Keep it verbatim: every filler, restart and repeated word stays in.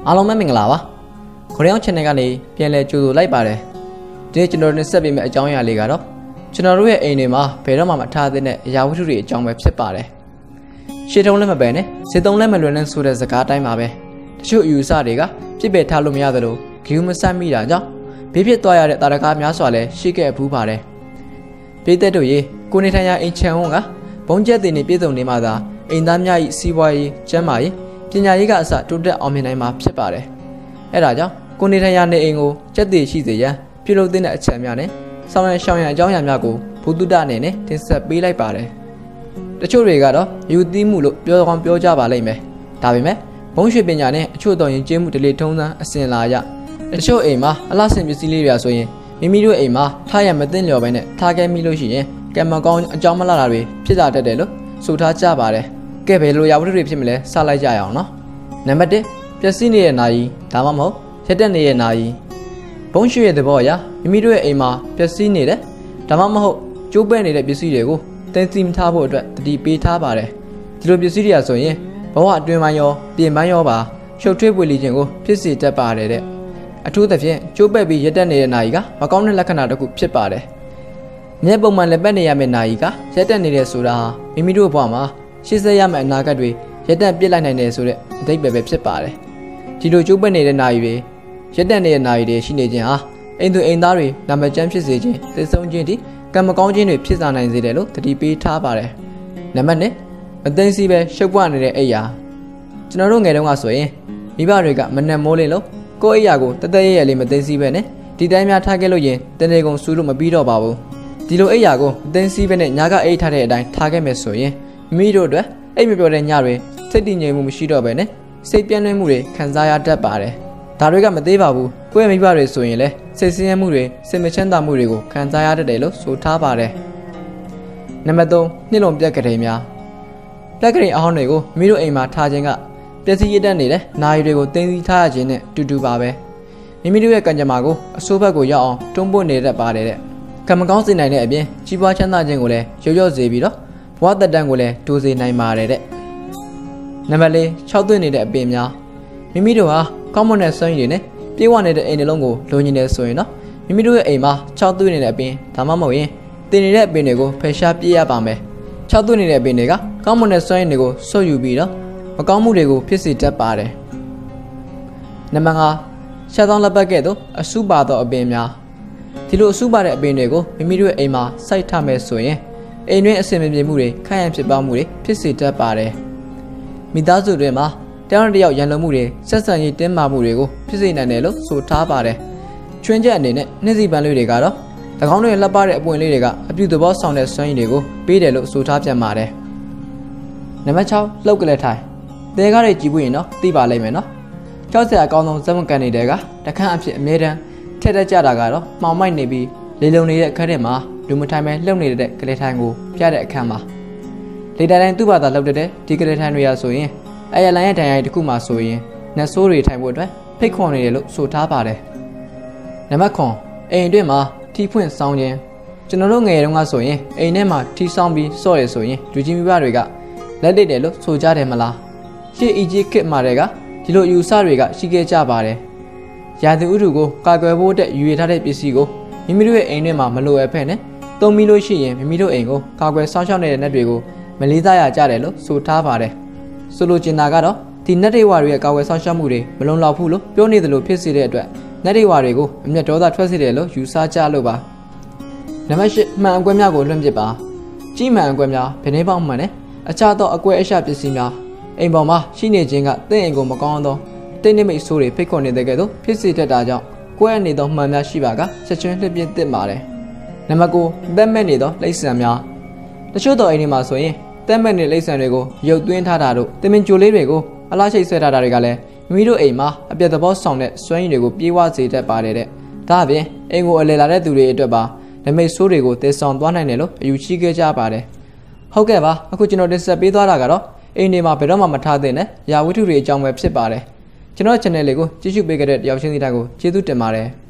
အားလုံးပဲမင်္ဂလာပါခရီးအောင် channel ကနေပြန်လဲကြိုဆိုလိုက်ပါတယ်ဒီကျွန်တော်တို့ဆက်ပေးမယ့်အကြောင်းအရာလေးကတော့ကျွန်တော်တို့ရဲ့အိမ်တွေမှာဘယ်တော့မှမထားသင့်တဲ့အရာဝတ္ထုတွေအကြောင်းပဲဖြစ်ပါတယ်ရှေ့တုံးလည်းမပယ်နဲ့စစ်တုံးလည်းမလွယ်နဲ့ဆိုတဲ့စကားတိုင်းပါပဲတချို့အယူအဆတွေကပြစ်ပယ်ထားလို့မရသလိုဂယူမဆက်မိတာကြောင့်ဘေးဖြစ်သွားရတဲ့တာရကားများစွာလည်းရှိခဲ့ဘူးပါတယ်ပြည်သက်တို့ရေကိုနေထိုင်ရာအိမ်ချမ်းဝန်းကဘုံကျက်တင်နေပြည်စုံနေမှသာအိမ်သားများ၏စီးပွားရေးကျန်းမာရေးပညာရေးကအစတိုးတက်အောင်မြင်နိုင်မှာဖြစ်ပါတယ်အဲဒါကြောင့်ကိုနေထိုင်ရာနေအိမ်ကိုကျက်တည်ရှိစေရန်ပြုလုပ်တဲ့အချက်များနဲ့ဆောင်ရန်ရှောင်ရန်အကြောင်းအရာများကိုဘုဒ္ဓတအနေနဲ့တင်ဆက်ပေးလိုက်ပါတယ်တချို့တွေကတော့ယူသီးမှုလို့ပြောကောင်းပြောကြပါလိမ့်မယ်ဒါပေမဲ့ဘုံရွှေပညာနဲ့အချို့တော်ရင်ကျေးမှုတလေထုံးစံအစဉ်လာရတချို့အိမ်မှာအလားစင်ပစ္စည်းလေးတွေဆိုရင်မိမိတို့အိမ်မှာထားရမသိလျော်ပဲနဲ့ထားခဲ့မိလို့ရှိရင်ကံမကောင်းအကြောင်းမလာတာတွေဖြစ်လာတတ်တယ်လို့ဆိုထားကြပါတယ်ကဲဘယ်လိုရာဝတ္ထုတွေဖြစ်မလဲစလိုက်ကြရအောင်နော်နံပါတ်တစ်ပျက်စီးနေတဲ့နာယီဒါမှမဟုတ်ရက်တက်နေတဲ့နာယီဘုံရွှေရဲ့သဘောအရမိမိတို့ရဲ့အိမ်မှာပျက်စီးနေတဲ့ဒါမှမဟုတ်ကျိုးပဲ့နေတဲ့ပစ္စည်းတွေကိုတင်စီမထားဖို့အတွက်တတိပေးထားပါတယ်ဒီလိုပစ္စည်းတွေကဆိုရင်ဘဝအတွင်းပိုင်းရောပြင်ပိုင်းရောပါရှုပ်ထွေးပွေလီခြင်းကိုဖြစ်စေတတ်ပါတယ်တဲ့အထူးသဖြင့်ကျိုးပဲ့ပြီးရက်တက်နေတဲ့နာယီကမကောင်းတဲ့လက္ခဏာတစ်ခုဖြစ်ပါတယ်မျက်ပုံမှန်လက်ပတ်နေရမယ့်နာယီကရက်တက်နေတဲ့ဆိုတာမိမိတို့ဘဝမှာရှေ့ဆက်ရမယ့်အနာဂတ်တွေရက်တက်ပြစ်လိုက်နိုင်တယ်ဆိုတဲ့အဓိပ္ပာယ်ပဲဖြစ်ပါတယ်ဒီလိုကျိုးပဲ့နေတဲ့နာယီတွေရက်တက်နေတဲ့နာယီတွေရှိနေခြင်းဟာအိမ်သူအိမ်သားတွေနာမကျန်းဖြစ်စေခြင်းသိဆုံးခြင်းဒီကံမကောင်းခြင်းတွေဖြစ်လာနိုင်စေတယ်လို့တတိပေးထားပါတယ်နံပါတ်နှစ်မသိသိပဲရှုပ်ပွားနေတဲ့အိယာကျွန်တော်တို့ငယ်တုန်းကဆိုရင်မိဘတွေကမနှက်မိုးလေးလို့ကိုယ့်အိယာကိုတသက်ရရလေးမသိသိပဲနဲ့ဒီတိုင်းများထားခဲ့လို့ရင်တနေ့ကုန်စူးလို့မပြီးတော့ပါဘူးဒီလိုအိယာကိုမသိသိပဲနဲ့ညာကအိတ်ထားတဲ့အတိုင်းထားခဲ့မယ်ဆိုရင်မိမိတို့အတွက်အိတ်မပြောတဲ့ညတွေစိတ်တည်ငြိမ်မှုမရှိတော့ပဲနဲ့စိတ်ပြန့်လွင့်မှုတွေခံစားရတတ်ပါတယ်ဒါတွေကမသေးပါဘူးကိုယ့်ရဲ့မိဘတွေဆိုရင်လည်းစိတ်ဆင်းရဲမှုတွေစိတ်မချမ်းသာမှုတွေကိုခံစားရတတ်တယ်လို့ဆိုထားပါတယ်နံပါတ်သုံးနှိမ့်လုံပြက်ကလေးများပြက်ကလေးအဟောင်းတွေကိုမိတို့အိမ်မှာထားခြင်းကပျက်စီးရတတ်နေတဲ့နာရီတွေကိုတင်းစီထားရခြင်းနဲ့တူတူပါပဲမိမိတို့ရဲ့ကံကြမ္မာကိုအဆိုးဘက်ကိုရောက်အောင်တွန်းပို့နေတတ်ပါတယ်တဲ့ကံမကောင်းစေနိုင်တဲ့အပြင်ကြီးပွားချမ်းသာခြင်းကိုလည်းရော့ရော့စေပြီးတော့ဘဝသက်တမ်းကိုလည်းတိုးစေနိုင်ပါတယ်တဲ့နံပါတ်လေး၆သွင်းနေတဲ့အပင်များမိမိတို့ဟာကောင်းမွန်တဲ့စွမ်းရည်တွေနဲ့ပြေဝနေတဲ့အိမ်တစ်လုံးကိုလိုချင်တယ်ဆိုရင်တော့မိမိတို့ရဲ့အိမ်မှာ၆သွင်းနေတဲ့အပင်ဒါမှမဟုတ်ရင်တင်နေတဲ့အပင်တွေကိုဖယ်ရှားပြရပါမယ်၆သွင်းနေတဲ့အပင်တွေကကောင်းမွန်တဲ့စွမ်းရည်တွေကိုဆွတ်ယူပြီးတော့မကောင်းမှုတွေကိုဖြစ်စေတတ်ပါတယ်နံပါတ်၅ရှားသောလက်ပတ်ကဲ့သို့အဆုပါသောအပင်များဒီလိုအဆုပါတဲ့အပင်တွေကိုမိမိတို့ရဲ့အိမ်မှာစိုက်ထားမယ်ဆိုရင်အိမ်တွင်းအဆင်မပြေမှုတွေခိုင်ရန်ဖြစ်ပွားမှုတွေဖြစ်စေတတ်ပါတယ်မိသားစုတွေမှာတယောက်တစ်ယောက်ရန်လုံမှုတွေဆက်ဆံရေးတင်းမာမှုတွေကိုဖြစ်စေနိုင်တယ်လို့ဆိုထားပါတယ်ချွင်းချက်အနေနဲ့နှင်းစီပန်းလေးတွေကတော့၎င်းတို့ရဲ့လက်ပါတဲ့အပွင့်လေးတွေကအပြုသဘောဆောင်တဲ့စွမ်းရည်တွေကိုပေးတယ်လို့ဆိုထားပြန်ပါတယ်နံပါတ်၆လှုပ်ကလေးထိုင်တဲကားတွေကြည့်ဖို့ရင်တော့သိပါလိမ့်မယ်နော်ကြောက်စရာအကောင်းဆုံးဇက်မကန်နေတဲ့ကတခန့်အဖြစ်အမြဲတမ်းထက်တက်ကြတာကတော့မှောင်မိုက်နေပြီးလေလုံနေတဲ့အခန်းထဲမှာလူမထိုင်ပဲလှုပ်နေတဲ့ကလေးထိုင်ကိုပြတဲ့အခန်းမှာလေတိုင်တိုင်းသူ့ဘာသာလှုပ်တဲ့ဒီကလေးထိုင်တွေရဆိုရင်အဲရလိုင်းရဲ့တိုင်ရိုင်တစ်ခုမှဆိုရင်နတ်ဆိုးတွေထိုင်ဖို့အတွက်ဖိတ်ခေါ်နေတယ်လို့ဆိုထားပါတယ်နံပါတ်၇အိမ်အတွင်းမှာထီဖွင့်ဆောင်းခြင်းကျွန်တော်တို့ငယ်တုန်းကဆိုရင်အိမ်ထဲမှာထီဆောင်းပြီးစော့ရဆိုရင်လူကြီးမိဘတွေကလက်လက်တယ်လို့ဆိုကြတယ်မလားရှေ့အီဂျစ်ခေတ်မှာတွေကဒီလိုယူဆတွေကရှိခဲ့ကြပါတယ်ရာသီဥတုကိုကာကွယ်ဖို့အတွက်ယူရထားတဲ့ပစ္စည်းကိုမိမိတို့ရဲ့အိမ်ထဲမှာမလိုအပ်ဖက်နဲ့သုံးပြီးလို့ရှိရင်မိမိတို့အိမ်ကိုကာကွယ်စောင့်ရှောက်နေတဲ့နတ်တွေကိုမလေးစားရကြတယ်လို့ဆိုထားပါတယ်ဆိုလိုချင်တာကတော့ဒီနတ်ဒေဝတွေရဲ့ကာကွယ်စောင့်ရှောက်မှုတွေမလုံလောက်ဘူးလို့ပြောနေတယ်လို့ဖြစ်စေတဲ့အတွက်နတ်ဒေဝတွေကိုအမျက်ဒေါသထွက်စေတယ်လို့ယူဆကြလို့ပါနံပါတ်၈မှန်အကွက်များကိုလွှင့်ပစ်ပါကြီးမှန်အကွက်များဗနေပေါင်းမှန်နဲ့အခြားသောအကွက်အရှပစ္စည်းများအိမ်ပေါ်မှာရှိနေခြင်းကတင့်အိမ်ကိုမကောင်းသောတိတ်နိမိတ်ဆိုးတွေဖိတ်ခေါ်နေတဲ့ကဲ့သို့ဖြစ်စေတတ်တာကြောင့်ကွက်နေသောမှန်များရှိပါကချက်ချင်းလှစ်ပစ်သင့်ပါတယ်နံပါတ်၉သက်မဲ့နေသောလိပ်ဆံများတချို့သောအိမ်တွေမှာဆိုရင်သက်မဲ့နေတဲ့လိပ်ဆံတွေကိုရုပ်သွင်းထားတာတို့တမင်ကြိုလေးတွေကိုအလားချိတ်ဆွဲထားတာတွေကလည်းမိမိတို့အိမ်မှာအပြတ်သဘောဆောင်တဲ့စွမ်းရည်တွေကိုပြေးဝစေတတ်ပါတယ်တဲ့ဒါအပြင်အိမ်ကိုအလည်လာတဲ့သူတွေအတွက်ပါနမိတ်ဆိုးတွေကိုတည်ဆောင်သွားနိုင်တယ်လို့အယူရှိခဲ့ကြပါတယ်ဟုတ်ကဲ့ပါအခုကျွန်တော်တင်ဆက်ပေးသွားတာကတော့အိမ်တွေမှာဘယ်တော့မှမထားသင့်တဲ့ရာဝတ္ထုတွေအကြောင်းပဲဖြစ်ပါတယ်ကျွန်တော် channel လေးကိုကြည့်ရှုပေးခဲ့တဲ့တယောက်ချင်းစီတိုင်းကိုကျေးဇူးတင်ပါတယ်